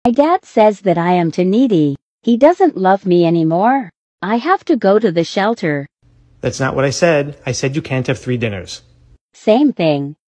My dad says that I am too needy. He doesn't love me anymore. I have to go to the shelter. That's not what I said. I said you can't have 3 dinners. Same thing.